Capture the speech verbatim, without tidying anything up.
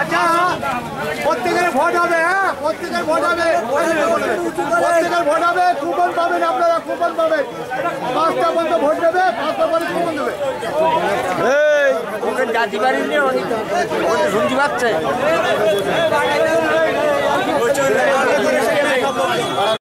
আচ্ছা প্রত্যেকের ভোট হবে, হ্যাঁ প্রত্যেকের ভোট হবে, প্রত্যেকের ভোট হবে, কুপন পাবেন আপনারা, কুপন পাবেন। পাঁচটা পর্যন্ত ভোট দেবে, পাঁচটা পরে কুপন দেবে। এই ওকে জাতি বাড়ি নিয়ে শুনতে পাচ্ছে।